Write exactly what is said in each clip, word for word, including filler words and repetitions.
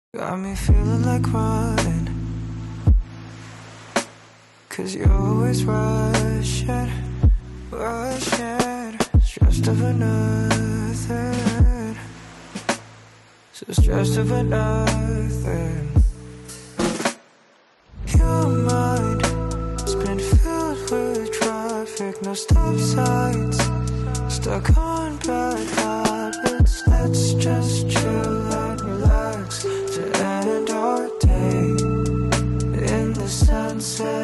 Got me feeling like running, cause you're always rushing, rushing, stressed over nothing, so stressed over nothing. Your mind has been filled with traffic, no stop signs, stuck on bad habits. Let's just chill and relax to end our day in the sunset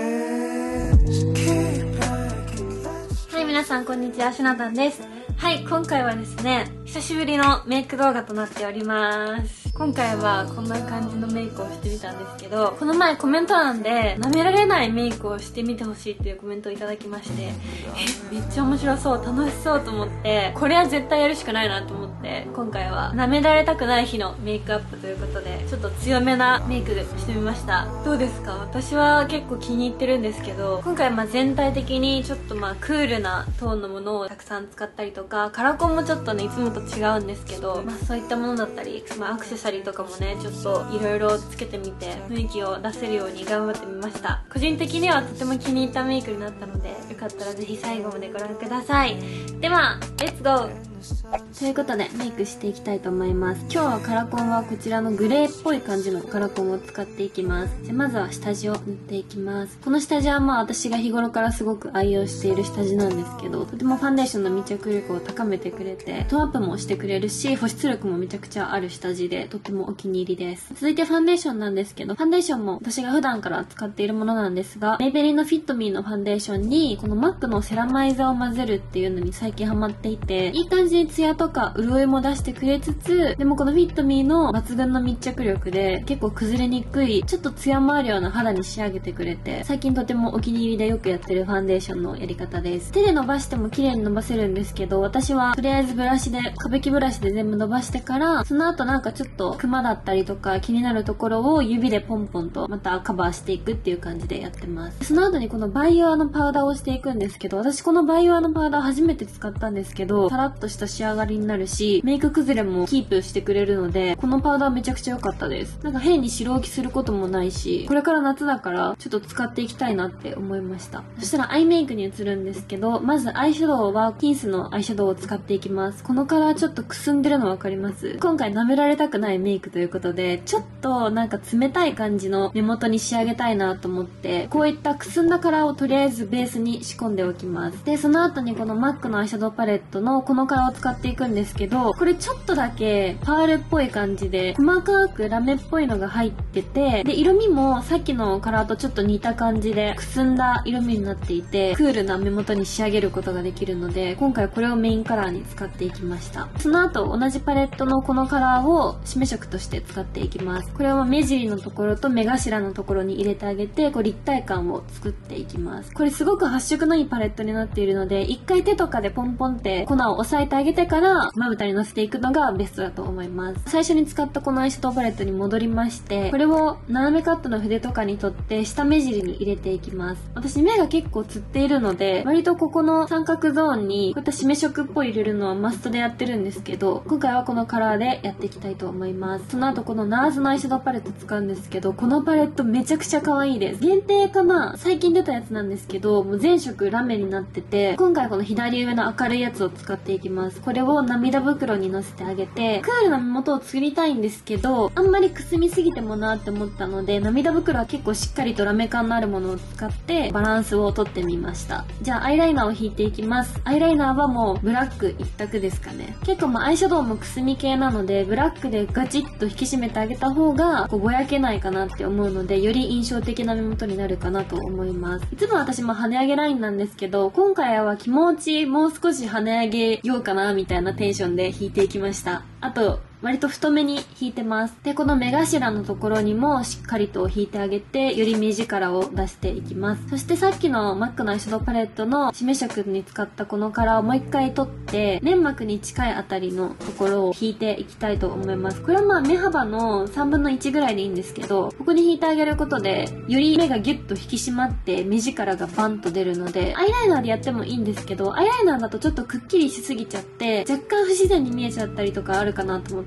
haze. Keep packing, let's... はい、皆さんこんにちは、しなたんです。はい、今回はですね、久しぶりのメイク動画となっております。今回はこんな感じのメイクをしてみたんですけど、この前コメント欄で舐められないメイクをしてみてほしいっていうコメントをいただきまして、え、めっちゃ面白そう、楽しそうと思って、これは絶対やるしかないなと思って、今回は舐められたくない日のメイクアップということで、ちょっと強めなメイクしてみました。どうですか？私は結構気に入ってるんですけど、今回まあ全体的にちょっとまあクールなトーンのものをたくさん使ったりとか、カラコンもちょっとねいつもと違うんですけど、まあそういったものだったり、まあアクセサリーとかもねちょっといろいろつけてみて雰囲気を出せるように頑張ってみました。個人的にはとても気に入ったメイクになったので、よかったらぜひ最後までご覧ください。ではレッツゴー。ということでメイクしていきたいと思います。今日はカラコンはこちらのグレーっぽい感じのカラコンを使っていきます。じゃまずは下地を塗っていきます。この下地はまあ私が日頃からすごく愛用している下地なんですけど、とてもファンデーションの密着力を高めてくれて、トーンアップもしてくれるし、保湿力もめちゃくちゃある下地で、とてもお気に入りです。続いてファンデーションなんですけど、ファンデーションも私が普段から使っているものなんですが、メイベリンのフィットミーのファンデーションに、このマックのセラマイザを混ぜるっていうのに最近ハマっていて、いい感じにツヤとか潤いも出してくれつつ、でもこのフィットミーの抜群の密着力で結構崩れにくい、ちょっとツヤもあるような肌に仕上げてくれて、最近とてもお気に入りでよくやってるファンデーションのやり方です。手で伸ばしても綺麗に伸ばせるんですけど、私はとりあえずブラシで、壁木ブラシで全部伸ばしてから、その後なんかちょっとクマだったりとか気になるところを指でポンポンとまたカバーしていくっていう感じでやってます。その後にこのバイオアのパウダーをしていくんですけど、私このバイオアのパウダー初めて使ったんですけど、サラッとした仕上がりになるし、メイク崩れもキープしてくれるので、このパウダーめちゃくちゃ良かったです。なんか変に白浮きすることもないし、これから夏だからちょっと使っていきたいなって思いました。そしたらアイメイクに移るんですけど、まずアイシャドウはピンスのアイシャドウを使っていきます。このカラーちょっとくすんでるの分かります？今回舐められたくないメイクということで、ちょっとなんか冷たい感じの目元に仕上げたいなと思って、こういったくすんだカラーをとりあえずベースに仕込んでおきます。で、その後にこのマックのアイシャドウパレットのこのカラーを使っていくんですけど、これちょっとだけパールっぽい感じで細かくラメっぽいのが入ってて、で色味もさっきのカラーとちょっと似た感じでくすんだ色味になっていて、クールな目元に仕上げることができるので、今回これをメインカラーに使っていきました。その後同じパレットのこのカラーを締め色として使っていきます。これは目尻のところと目頭のところに入れてあげて、こう立体感を作っていきます。これすごく発色のいいパレットになっているので、一回手とかでポンポンって粉を押さえてあげてからまぶたにのせていくのがベストだと思います。最初に使ったこのアイシャドウパレットに戻りまして、これを斜めカットの筆とかに取って下目尻に入れていきます。私目が結構つっているので、割とここの三角ゾーンにこういった締め色っぽい入れるのはマストでやってるんですけど、今回はこのカラーでやっていきたいと思います。その後このナーズのアイシャドウパレット使うんですけど、このパレットめちゃくちゃ可愛いです。限定かな？最近出たやつなんですけど、もう全色ラメになってて、今回この左上の明るいやつを使っていきます。これを涙袋にのせてあげて、クールな目元を作りたいんですけど、あんまりくすみすぎてもなって思ったので、涙袋は結構しっかりとラメ感のあるものを使ってバランスをとってみました。じゃあアイライナーを引いていきます。アイライナーはもうブラック一択ですかね。結構まあアイシャドウもくすみ系なので、ブラックでガチッと引き締めてあげた方がこうぼやけないかなって思うので、より印象的な目元になるかなと思います。いつも私も跳ね上げラインなんですけど、今回は気持ちもう少し跳ね上げようかなみたいなテンションで引いていきました。あと割と太めに引いてます。で、この目頭のところにもしっかりと引いてあげて、より目力を出していきます。そしてさっきのマックのアイシャドウパレットの締め色に使ったこのカラーをもう一回取って、粘膜に近いあたりのところを引いていきたいと思います。これはまあ目幅のさんぶんのいちぐらいでいいんですけど、ここに引いてあげることで、より目がギュッと引き締まって目力がバンと出るので、アイライナーでやってもいいんですけど、アイライナーだとちょっとくっきりしすぎちゃって、若干不自然に見えちゃったりとかあるかなと思って、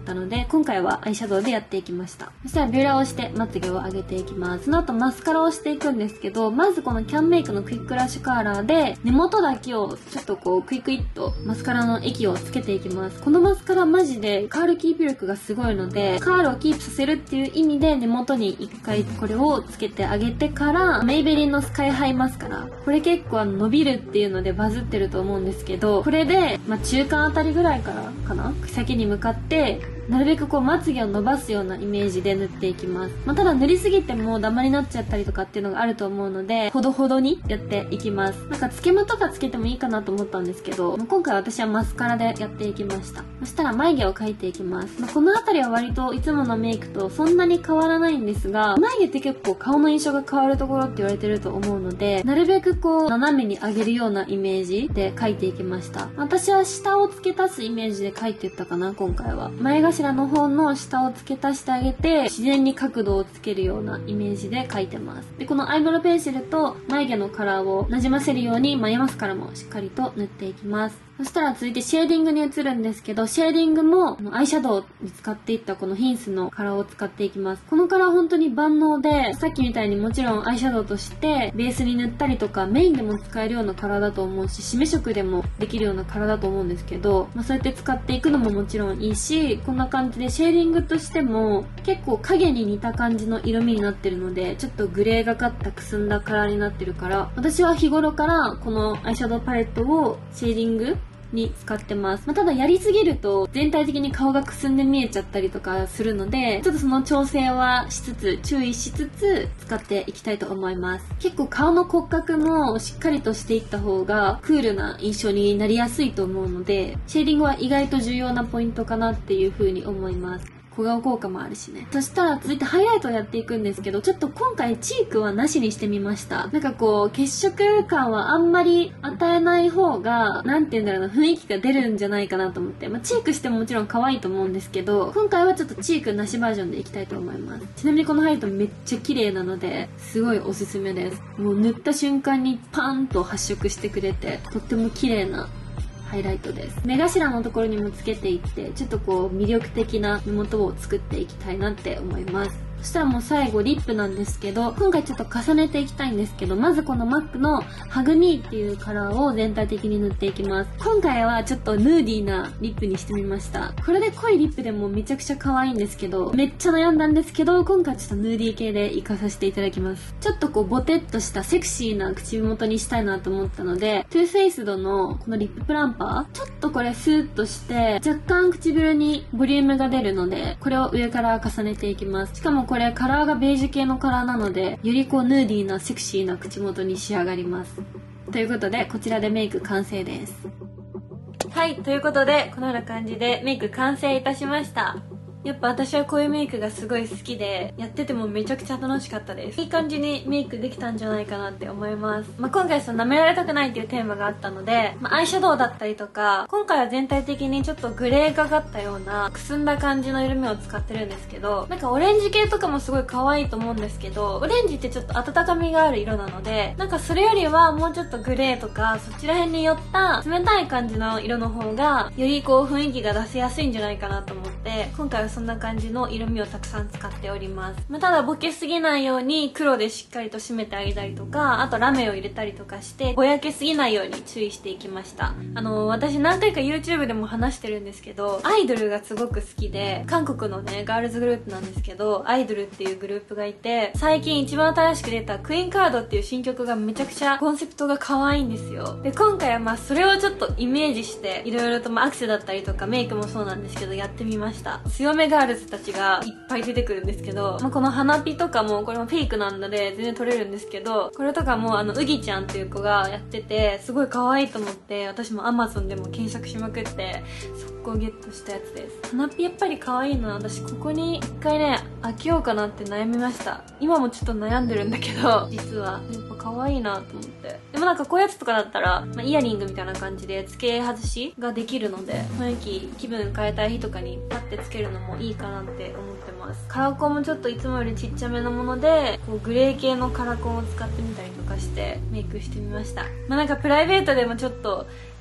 ったので、今回はアイシャドウでやっていきました。そしたらビューラーをしてまつげを上げていきます。その後マスカラをしていくんですけど、まずこのキャンメイクのクイックラッシュカーラーで根元だけをちょっとこうクイクイっとマスカラの液をつけていきます。このマスカラマジでカールキープ力がすごいので、カールをキープさせるっていう意味で根元に一回これをつけてあげてから、メイベリンのスカイハイマスカラ、これ結構あの伸びるっていうのでバズってると思うんですけど、これで、まあ、中間あたりぐらいからかな、先に向かってなるべくこうまつげを伸ばすようなイメージで塗っていきます。まあ、ただ塗りすぎてもダマになっちゃったりとかっていうのがあると思うので、ほどほどにやっていきます。なんかつけまとかつけてもいいかなと思ったんですけど、今回私はマスカラでやっていきました。そしたら眉毛を描いていきます。まあ、このあたりは割といつものメイクとそんなに変わらないんですが、眉毛って結構顔の印象が変わるところって言われてると思うので、なるべくこう斜めに上げるようなイメージで描いていきました。私は下を付け足すイメージで描いていったかな、今回は。前頭の方の下を付け足してあげて、自然に角度をつけるようなイメージで描いてます。で、このアイブロウペンシルと眉毛のカラーをなじませるように眉マスカラもしっかりと塗っていきます。そしたら続いてシェーディングに移るんですけど、シェーディングもアイシャドウに使っていったこのヒンスのカラーを使っていきます。このカラー本当に万能で、さっきみたいにもちろんアイシャドウとしてベースに塗ったりとかメインでも使えるようなカラーだと思うし、締め色でもできるようなカラーだと思うんですけど、まあ、そうやって使っていくのももちろんいいし、こんな感じでシェーディングとしても結構影に似た感じの色味になってるので、ちょっとグレーがかったくすんだカラーになってるから、私は日頃からこのアイシャドウパレットをシェーディングに使ってます。まあ、ただやりすぎると全体的に顔がくすんで見えちゃったりとかするので、ちょっとその調整はしつつ、注意しつつ使っていきたいと思います。結構顔の骨格もしっかりとしていった方がクールな印象になりやすいと思うので、シェーディングは意外と重要なポイントかなっていう風に思います。小顔効果もあるしね。そしたら続いてハイライトをやっていくんですけど、ちょっと今回チークはなしにしてみました。なんかこう、血色感はあんまり与えない方が、なんて言うんだろうな、雰囲気が出るんじゃないかなと思って。まあ、チークしてももちろん可愛いと思うんですけど、今回はちょっとチークなしバージョンでいきたいと思います。ちなみにこのハイライトめっちゃ綺麗なので、すごいおすすめです。もう塗った瞬間にパーンと発色してくれて、とっても綺麗なハイライトです。目頭のところにもつけていって、ちょっとこう魅力的な目元を作っていきたいなって思います。そしたらもう最後リップなんですけど、今回ちょっと重ねていきたいんですけど、まずこの マック のハグミーっていうカラーを全体的に塗っていきます。今回はちょっとヌーディーなリップにしてみました。これで濃いリップでもめちゃくちゃ可愛いんですけど、めっちゃ悩んだんですけど、今回ちょっとヌーディー系で活かさせていただきます。ちょっとこうボテッとしたセクシーな口元にしたいなと思ったので、トゥーフェイスドのこのリッププランパー、ちょっとこれスーッとして若干唇にボリュームが出るので、これを上から重ねていきます。しかもこれカラーがベージュ系のカラーなので、よりこうヌーディーなセクシーな口元に仕上がります。ということで、こちらでメイク完成です。はい、ということでこのような感じでメイク完成いたしました。やっぱ私はこういうメイクがすごい好きで、やっててもめちゃくちゃ楽しかったです。いい感じにメイクできたんじゃないかなって思います。まあ、今回その舐められたくないっていうテーマがあったので、まあ、アイシャドウだったりとか、今回は全体的にちょっとグレーがかったようなくすんだ感じの色味を使ってるんですけど、なんかオレンジ系とかもすごい可愛いと思うんですけど、オレンジってちょっと温かみがある色なので、なんかそれよりはもうちょっとグレーとかそちら辺に寄った冷たい感じの色の方がよりこう雰囲気が出せやすいんじゃないかなと思って、今回はそんな感じの色味をたくさん使っております。まあ、ただボケすぎないように黒でしっかりと締めてあげたりとか、あとラメを入れたりとかしてぼやけすぎないように注意していきました。あの私何回か YouTube でも話してるんですけど、アイドルがすごく好きで、韓国のねガールズグループなんですけど、アイドルっていうグループがいて、最近一番新しく出たクイーンカードっていう新曲がめちゃくちゃコンセプトが可愛いんですよ。で今回はまあそれをちょっとイメージしていろいろとまあアクセだったりとかメイクもそうなんですけどやってみました。強めガールズたちがいっぱい出てくるんですけど、まあ、この花火とかもこれもフェイクなんだで全然撮れるんですけど、これとかもあのうぎちゃんっていう子がやっててすごい可愛いと思って、私も Amazon でも検索しまくって速攻ゲットしたやつです。花火やっぱり可愛いの。私ここに一回ね開けようかなって悩みました。今もちょっと悩んでるんだけど、実はやっぱ可愛いなと思って。でもなんかこういうやつとかだったら、まあ、イヤリングみたいな感じで付け外しができるので、雰囲気気分変えたい日とかにパッてつけるのもいいかなって思ってます。カラコンもちょっといつもよりちっちゃめのもので、こうグレー系のカラコンを使ってみたりとかしてメイクしてみました。まあなんかプライベートでもちょっと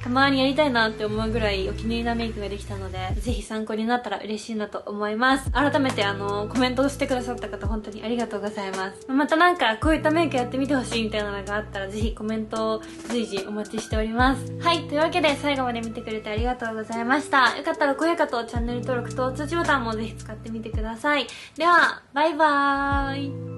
たまにやりたいなって思うぐらいお気に入りなメイクができたので、ぜひ参考になったら嬉しいなと思います。改めてあのコメントをしてくださった方本当にありがとうございます。またなんかこういったメイクやってみてほしいみたいなのがあったら、ぜひコメントを随時お待ちしております。はい、というわけで最後まで見てくれてありがとうございました。よかったら高評価とチャンネル登録と通知ボタンもぜひ使ってみてください。ではバイバーイ。